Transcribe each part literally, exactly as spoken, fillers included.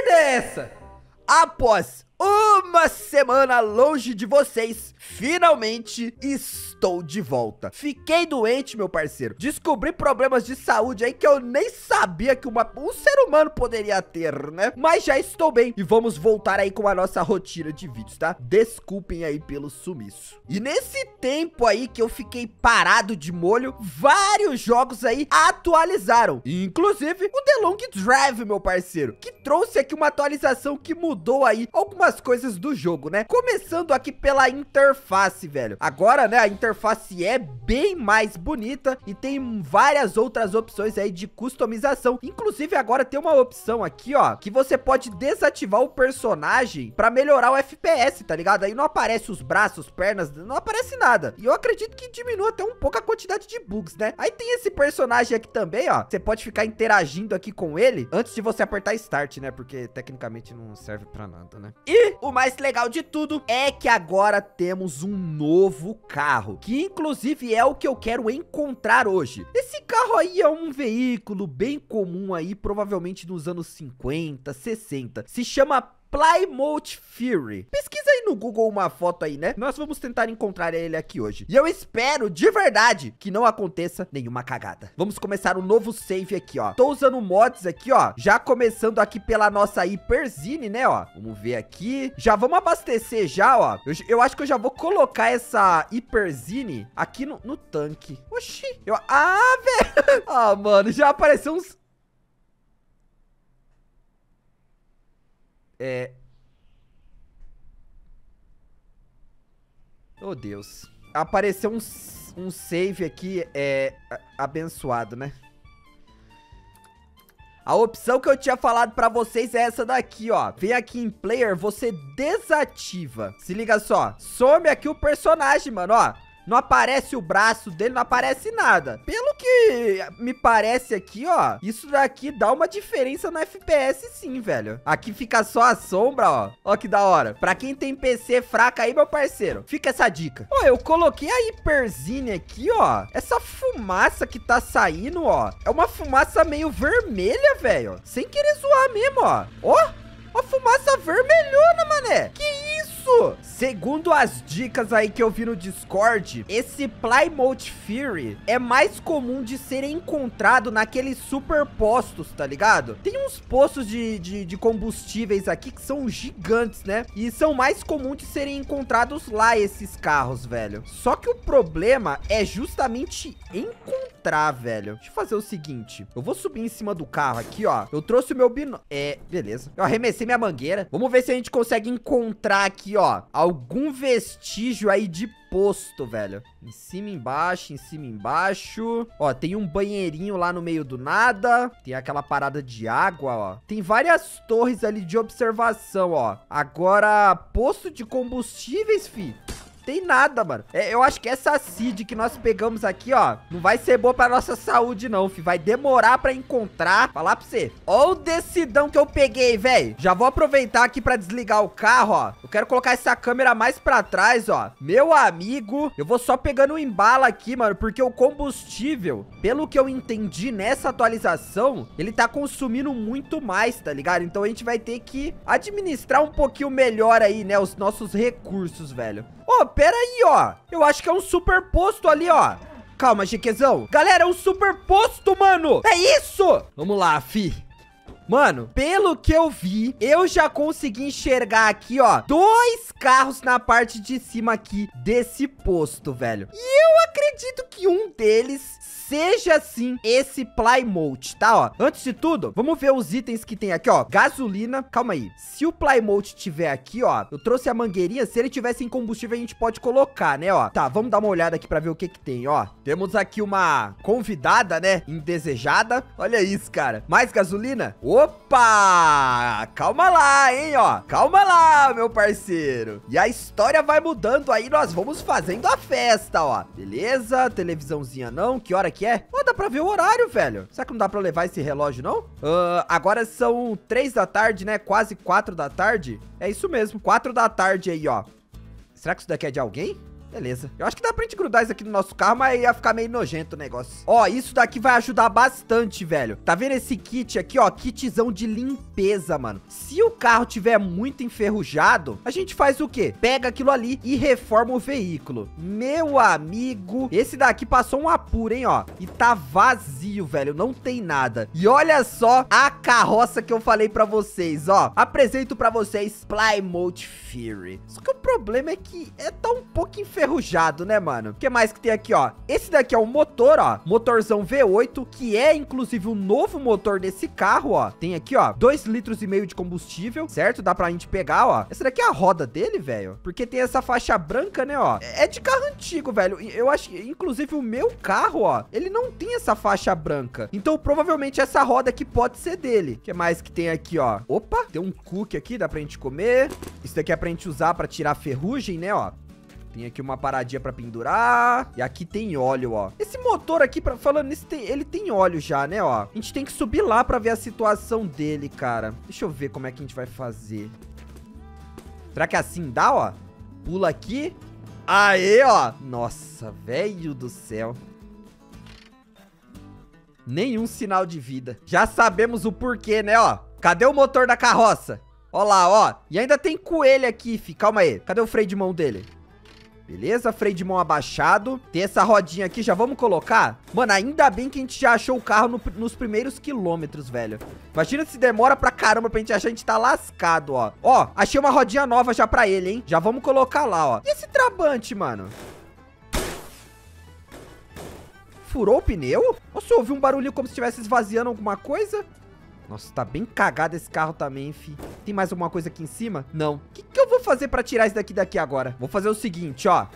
merda é essa? Após uma semana longe de vocês, finalmente estou de volta. Fiquei doente, meu parceiro. Descobri problemas de saúde aí que eu nem sabia que uma, um ser humano poderia ter, né? Mas já estou bem e vamos voltar aí com a nossa rotina de vídeos, tá? Desculpem aí pelo sumiço. E nesse tempo aí que eu fiquei parado de molho, vários jogos aí atualizaram. Inclusive o The Long Drive, meu parceiro, que trouxe aqui uma atualização que mudou aí algumas coisas do jogo, né? Começando aqui pela interface, velho. Agora, né, a interface é bem mais bonita e tem várias outras opções aí de customização. Inclusive, agora tem uma opção aqui, ó, que você pode desativar o personagem pra melhorar o F P S, tá ligado? Aí não aparece os braços, pernas, não aparece nada. E eu acredito que diminua até um pouco a quantidade de bugs, né? Aí tem esse personagem aqui também, ó. Você pode ficar interagindo aqui com ele antes de você apertar Start, né? Porque tecnicamente não serve pra nada, né? E o mais legal de tudo é que agora temos um novo carro, que inclusive é o que eu quero encontrar hoje. Esse carro aí é um veículo bem comum aí, provavelmente nos anos cinquenta, sessenta. Se chama Plymouth Fury. Pesquisa aí no Google uma foto aí, né? Nós vamos tentar encontrar ele aqui hoje. E eu espero de verdade que não aconteça nenhuma cagada. Vamos começar um novo save aqui, ó. Tô usando mods aqui, ó. Já começando aqui pela nossa Hyperzine, né, ó. Vamos ver aqui. Já vamos abastecer já, ó. Eu, eu acho que eu já vou colocar essa Hyperzine aqui no, no tanque. Oxi. Eu, ah, velho. Ah, mano, já apareceu uns... É... Oh, Deus. Apareceu um, um save aqui, é... abençoado, né? A opção que eu tinha falado pra vocês é essa daqui, ó. Vem aqui em Player, você desativa. Se liga só. Some aqui o personagem, mano, ó. Não aparece o braço dele, não aparece nada. Pelo que me parece aqui, ó, isso daqui dá uma diferença no F P S sim, velho. Aqui fica só a sombra, ó. Ó que da hora. Pra quem tem P C fraca aí, meu parceiro, fica essa dica. Ó, eu coloquei a Hyperzine aqui, ó. Essa fumaça que tá saindo, ó, é uma fumaça meio vermelha, velho. Sem querer zoar mesmo, ó. Ó, a fumaça vermelhona, mané. Que isso? Segundo as dicas aí que eu vi no Discord, esse Plymouth Fury é mais comum de ser encontrado naqueles super postos, tá ligado? Tem uns postos de, de, de combustíveis aqui que são gigantes, né? E são mais comuns de serem encontrados lá esses carros, velho. Só que o problema é justamente encontrar, velho. Deixa eu fazer o seguinte. Eu vou subir em cima do carro aqui, ó. Eu trouxe o meu bino... É, beleza. Eu arremessei minha mangueira. Vamos ver se a gente consegue encontrar aqui, ó, algum vestígio aí de posto, velho. Em cima, embaixo, em cima, embaixo. Ó, tem um banheirinho lá no meio do nada. Tem aquela parada de água, ó. Tem várias torres ali de observação, ó. Agora, posto de combustíveis, fi. Tem nada, mano. É, eu acho que essa seed que nós pegamos aqui, ó, não vai ser boa pra nossa saúde, não, fi. Vai demorar pra encontrar. Falar pra você. Ó o decidão que eu peguei, velho. Já vou aproveitar aqui pra desligar o carro, ó. Eu quero colocar essa câmera mais pra trás, ó. Meu amigo, eu vou só pegando o embalo aqui, mano, porque o combustível, pelo que eu entendi nessa atualização, ele tá consumindo muito mais, tá ligado? Então a gente vai ter que administrar um pouquinho melhor aí, né, os nossos recursos, velho. Ô, oh, pera aí, ó. Eu acho que é um super posto ali, ó. Calma, GQzão. Galera, é um super posto, mano. É isso. Vamos lá, fi. Mano, pelo que eu vi, eu já consegui enxergar aqui, ó, dois carros na parte de cima aqui desse posto, velho. E eu acredito que um deles seja sim esse Plymouth, tá, ó. Antes de tudo, vamos ver os itens que tem aqui, ó. Gasolina, calma aí. Se o Plymouth tiver aqui, ó, eu trouxe a mangueirinha. Se ele tivesse em combustível, a gente pode colocar, né, ó. Tá, vamos dar uma olhada aqui pra ver o que que tem, ó. Temos aqui uma convidada, né, indesejada. Olha isso, cara. Mais gasolina? Opa! Calma lá, hein, ó. Calma lá, meu parceiro. E a história vai mudando aí, nós vamos fazendo a festa, ó. Beleza, televisãozinha não. Que hora que é? Ó, dá pra ver o horário, velho. Será que não dá pra levar esse relógio, não? Uh, agora são três da tarde, né? Quase quatro da tarde. É isso mesmo, quatro da tarde aí, ó. Será que isso daqui é de alguém? Beleza. Eu acho que dá pra gente grudar isso aqui no nosso carro, mas ia ficar meio nojento o negócio. Ó, isso daqui vai ajudar bastante, velho. Tá vendo esse kit aqui, ó? Kitzão de limpeza, mano. Se o carro tiver muito enferrujado, a gente faz o quê? Pega aquilo ali e reforma o veículo. Meu amigo, esse daqui passou um apuro, hein, ó. E tá vazio, velho. Não tem nada. E olha só a carroça que eu falei pra vocês, ó. Apresento pra vocês Plymouth Fury. Só que o problema é que é tá um pouco enferrujado, né, mano? O que mais que tem aqui, ó? Esse daqui é o motor, ó. Motorzão V oito, que é, inclusive, o novo motor desse carro, ó. Tem aqui, ó, dois litros e meio de combustível, certo? Dá pra gente pegar, ó. Essa daqui é a roda dele, velho. Porque tem essa faixa branca, né, ó. É de carro antigo, velho. Eu acho que, inclusive, o meu carro, ó, ele não tem essa faixa branca. Então, provavelmente, essa roda aqui pode ser dele. O que mais que tem aqui, ó? Opa, tem um cookie aqui, dá pra gente comer. Isso daqui é pra gente usar pra tirar a ferrugem, né, ó. Tem aqui uma paradinha pra pendurar. E aqui tem óleo, ó. Esse motor aqui, pra, falando nisso, tem, ele tem óleo já, né, ó. A gente tem que subir lá pra ver a situação dele, cara. Deixa eu ver como é que a gente vai fazer. Será que assim dá, ó? Pula aqui. Aê, ó. Nossa, velho do céu. Nenhum sinal de vida. Já sabemos o porquê, né, ó. Cadê o motor da carroça? Ó lá, ó. E ainda tem coelho aqui, fi. Calma aí. Cadê o freio de mão dele? Beleza, freio de mão abaixado. Tem essa rodinha aqui, já vamos colocar? Mano, ainda bem que a gente já achou o carro no, nos primeiros quilômetros, velho. Imagina se demora pra caramba pra gente achar, a gente tá lascado, ó. Ó, achei uma rodinha nova já pra ele, hein? Já vamos colocar lá, ó. E esse Trabante, mano? Furou o pneu? Nossa, eu ouvi um barulhinho como se estivesse esvaziando alguma coisa. Nossa, tá bem cagado esse carro também, fi. Tem mais alguma coisa aqui em cima? Não. O que, que eu vou fazer pra tirar isso daqui daqui agora? Vou fazer o seguinte, ó.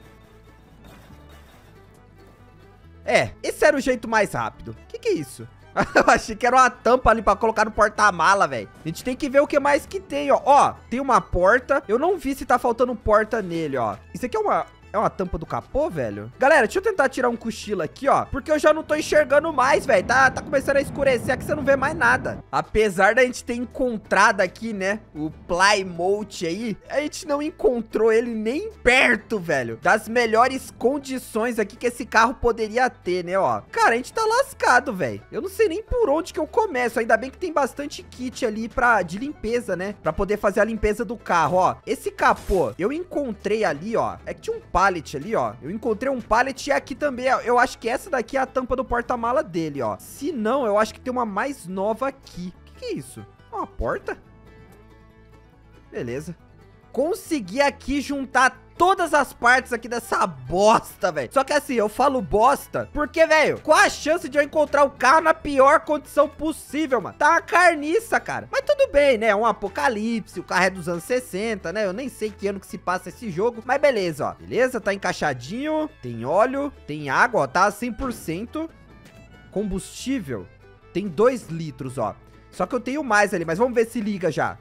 É, esse era o jeito mais rápido. O que que é isso? Eu achei que era uma tampa ali pra colocar no porta-mala, velho. A gente tem que ver o que mais que tem, ó. Ó, tem uma porta. Eu não vi se tá faltando porta nele, ó. Isso aqui é uma... É uma tampa do capô, velho? Galera, deixa eu tentar tirar um cochilo aqui, ó. Porque eu já não tô enxergando mais, velho. Tá, tá começando a escurecer aqui, você não vê mais nada. Apesar da gente ter encontrado aqui, né, o Plymouth aí, a gente não encontrou ele nem perto, velho, das melhores condições aqui que esse carro poderia ter, né, ó. Cara, a gente tá lascado, velho. Eu não sei nem por onde que eu começo. Ainda bem que tem bastante kit ali pra, de limpeza, né? Pra poder fazer a limpeza do carro, ó. Esse capô, eu encontrei ali, ó. É que tinha um pallet ali, ó. Eu encontrei um pallet e aqui também, ó, eu acho que essa daqui é a tampa do porta-mala dele, ó. Se não, eu acho que tem uma mais nova aqui. O que que é isso? É uma porta? Beleza. Consegui aqui juntar todas as partes aqui dessa bosta, velho. Só que assim, eu falo bosta porque, velho, qual a chance de eu encontrar o carro na pior condição possível, mano? Tá uma carniça, cara. Mas tudo bem, né? É um apocalipse, o carro é dos anos sessenta, né? Eu nem sei que ano que se passa esse jogo, mas beleza, ó. Beleza, tá encaixadinho, tem óleo, tem água, ó, tá cem por cento. Combustível, tem dois litros, ó. Só que eu tenho mais ali, mas vamos ver se liga já.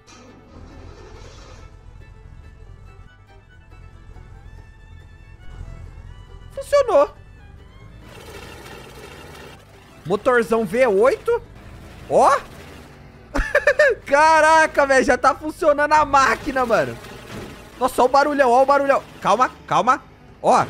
Funcionou. Motorzão V oito. Ó. Caraca, velho. Já tá funcionando a máquina, mano. Nossa, ó o barulhão, ó o barulhão. Calma, calma. Ó.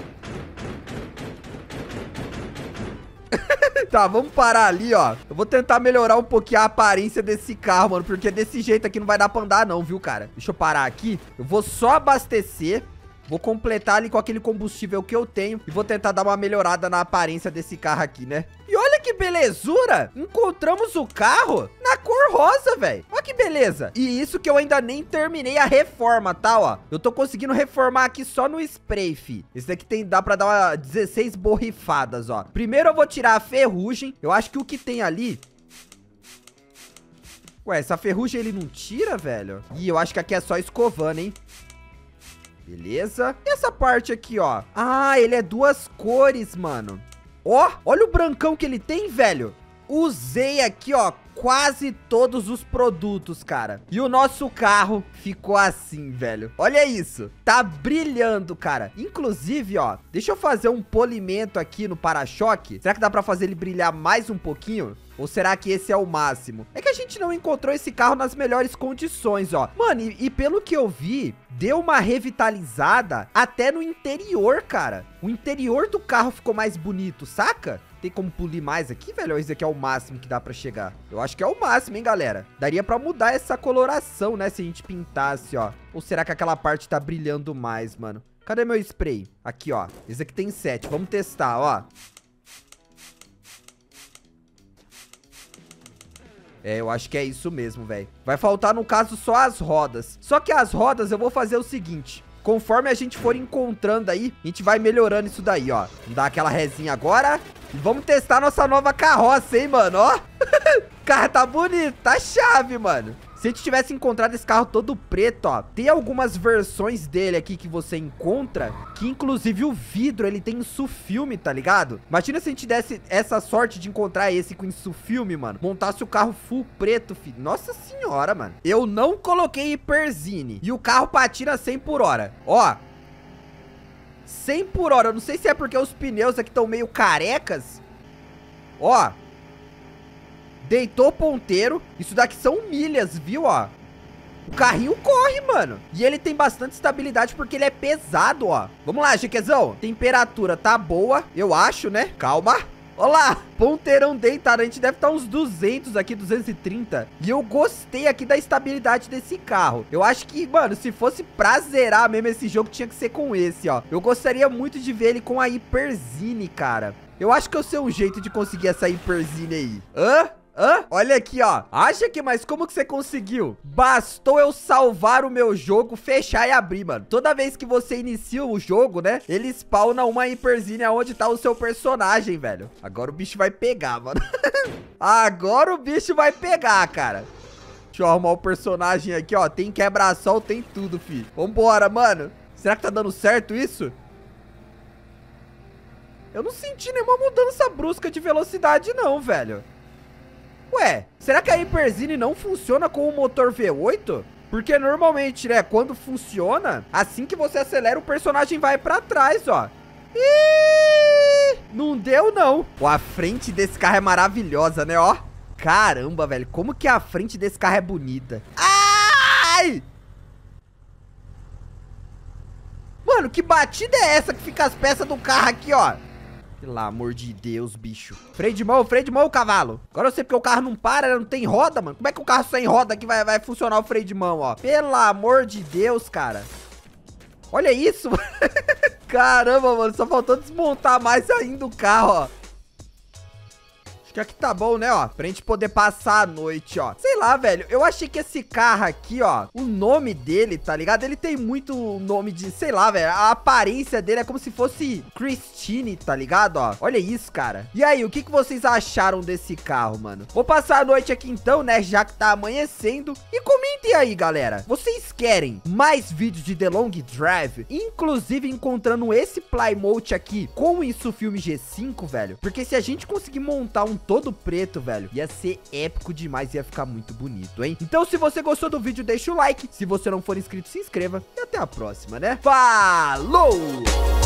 Tá, vamos parar ali, ó. Eu vou tentar melhorar um pouquinho a aparência desse carro, mano. Porque desse jeito aqui não vai dar pra andar não, viu, cara? Deixa eu parar aqui. Eu vou só abastecer. Vou completar ali com aquele combustível que eu tenho e vou tentar dar uma melhorada na aparência desse carro aqui, né? E olha que belezura! Encontramos o carro na cor rosa, velho. Olha que beleza. E isso que eu ainda nem terminei a reforma, tá, ó? Eu tô conseguindo reformar aqui só no spray, fi. Esse daqui tem, dá pra dar uma dezesseis borrifadas, ó. Primeiro eu vou tirar a ferrugem. Eu acho que o que tem ali... Ué, essa ferrugem ele não tira, velho? Ih, eu acho que aqui é só escovando, hein? Beleza. E essa parte aqui, ó? Ah, ele é duas cores, mano. Ó, olha o brancão que ele tem, velho. Usei aqui, ó, quase todos os produtos, cara. E o nosso carro ficou assim, velho. Olha isso. Tá brilhando, cara. Inclusive, ó, deixa eu fazer um polimento aqui no para-choque. Será que dá pra fazer ele brilhar mais um pouquinho? Ou será que esse é o máximo? É que a gente não encontrou esse carro nas melhores condições, ó. Mano, e, e pelo que eu vi, deu uma revitalizada até no interior, cara. O interior do carro ficou mais bonito, saca? Tem como polir mais aqui, velho? Ou esse aqui é o máximo que dá pra chegar? Eu acho que é o máximo, hein, galera? Daria pra mudar essa coloração, né? Se a gente pintasse, ó. Ou será que aquela parte tá brilhando mais, mano? Cadê meu spray? Aqui, ó. Esse aqui tem sete. Vamos testar, ó. É, eu acho que é isso mesmo, velho. Vai faltar, no caso, só as rodas. Só que as rodas eu vou fazer o seguinte. Conforme a gente for encontrando aí, a gente vai melhorando isso daí, ó. Vamos dar aquela resinha agora. E vamos testar nossa nova carroça, hein, mano, ó. O carro tá bonito, tá chave, mano. Se a gente tivesse encontrado esse carro todo preto, ó, tem algumas versões dele aqui que você encontra, que inclusive o vidro, ele tem insufilme, tá ligado? Imagina se a gente desse essa sorte de encontrar esse com insufilme, mano. Montasse o carro full preto, filho. Nossa senhora, mano. Eu não coloquei hiperzine e o carro patina cem por hora. Ó, cem por hora. Eu não sei se é porque os pneus aqui estão meio carecas. Ó. Deitou o ponteiro. Isso daqui são milhas, viu, ó. O carrinho corre, mano. E ele tem bastante estabilidade porque ele é pesado, ó. Vamos lá, Jequezão. Temperatura tá boa, eu acho, né? Calma. Olha lá, ponteirão deitado. A gente deve estar uns duzentos aqui, duzentos e trinta. E eu gostei aqui da estabilidade desse carro. Eu acho que, mano, se fosse pra zerar mesmo esse jogo, tinha que ser com esse, ó. Eu gostaria muito de ver ele com a hiperzine, cara. Eu acho que eu sei um jeito de conseguir essa hiperzine aí. Hã? Hã? Olha aqui, ó. Acha que, mas como que você conseguiu? Bastou eu salvar o meu jogo, fechar e abrir, mano. Toda vez que você inicia o jogo, né, ele spawna uma hiperzine aonde tá o seu personagem, velho. Agora o bicho vai pegar, mano. Agora o bicho vai pegar, cara. Deixa eu arrumar o personagem aqui, ó. Tem quebra-sol, tem tudo, fi. Vambora, mano. Será que tá dando certo isso? Eu não senti nenhuma mudança brusca de velocidade, não, velho. Ué, será que a hiperzine não funciona com o motor V oito? Porque normalmente, né, quando funciona, assim que você acelera, o personagem vai pra trás, ó. Ih, não deu, não. Ó, a frente desse carro é maravilhosa, né, ó. Caramba, velho, como que a frente desse carro é bonita. Ai! Mano, que batida é essa que fica as peças do carro aqui, ó? Pelo amor de Deus, bicho. Freio de mão, freio de mão, cavalo. Agora eu sei porque o carro não para, não tem roda, mano. Como é que o carro sem roda aqui vai, vai funcionar o freio de mão, ó? Pelo amor de Deus, cara. Olha isso. Caramba, mano. Só faltou desmontar mais ainda o carro, ó. Acho que aqui tá bom, né, ó? Pra gente poder passar a noite, ó. Sei lá, velho. Eu achei que esse carro aqui, ó, o nome dele, tá ligado? Ele tem muito nome de, sei lá, velho. A aparência dele é como se fosse Christine, tá ligado, ó? Olha isso, cara. E aí, o que que vocês acharam desse carro, mano? Vou passar a noite aqui então, né? Já que tá amanhecendo. E comentem aí, galera. Vocês querem mais vídeos de The Long Drive? Inclusive encontrando esse Plymouth aqui com o Insufilme G cinco, velho. Porque se a gente conseguir montar um todo preto, velho, ia ser épico demais, ia ficar muito bonito, hein? Então, se você gostou do vídeo, deixa o like. Se você não for inscrito, se inscreva. E até a próxima, né? Falou!